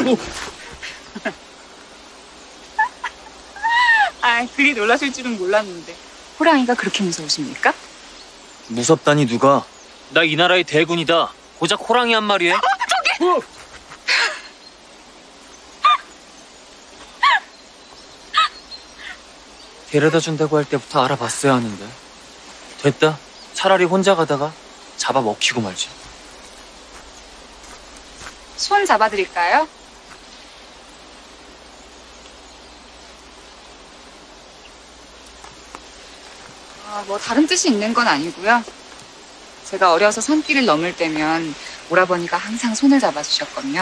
아, 그리 놀라실 줄은 몰랐는데. 호랑이가 그렇게 무서우십니까? 무섭다니 누가? 나 이 나라의 대군이다. 고작 호랑이 한 마리에? 저기! 데려다 준다고 할 때부터 알아봤어야 하는데. 됐다. 차라리 혼자 가다가 잡아 먹히고 말지. 손 잡아드릴까요? 뭐 다른 뜻이 있는 건 아니고요. 제가 어려서 산길을 넘을 때면 오라버니가 항상 손을 잡아주셨거든요.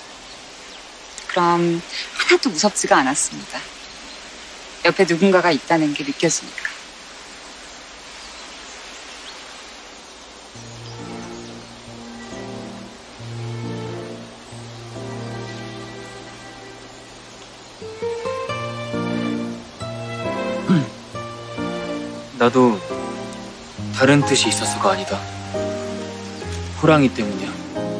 그럼 하나도 무섭지가 않았습니다. 옆에 누군가가 있다는 게 느껴지니까. 나도 다른 뜻이 있어서가 아니다. 호랑이 때문이야.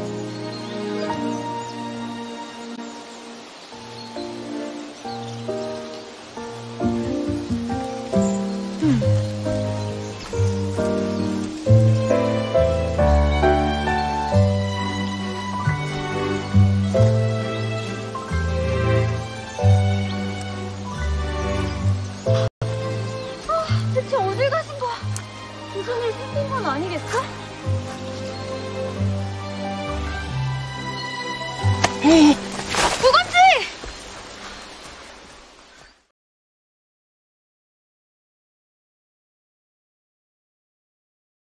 대체 어딜 가신 거야? 무슨 일 생긴 건 아니겠어? 에이,